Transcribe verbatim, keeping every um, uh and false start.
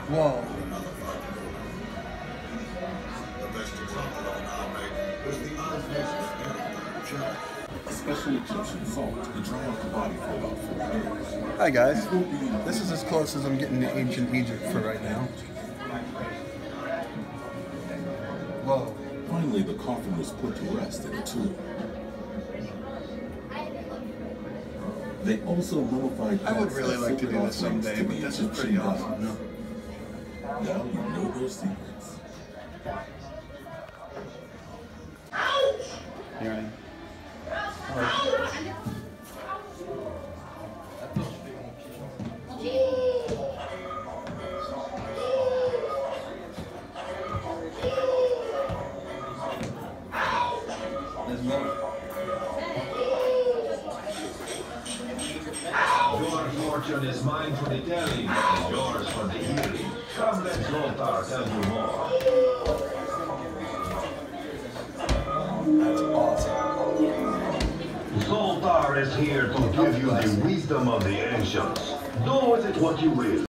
Whoa. A special Egyptian salt to dry out the body for about four days. Hi guys. This is as close as I'm getting to ancient Egypt for right now. Whoa. Finally, the coffin was put to rest in a tomb. They also mummified I would pets really that like to sent do this offerings someday, to but the this is Egyptian pretty gods. awesome. Now you know their secrets. Here I am. There's more. Your fortune is mine for the telling, and yours for the hearing. Come, let Zoltar tell you more. That's awesome. Zoltar is here to give you the wisdom of the ancients. Do with it what you will.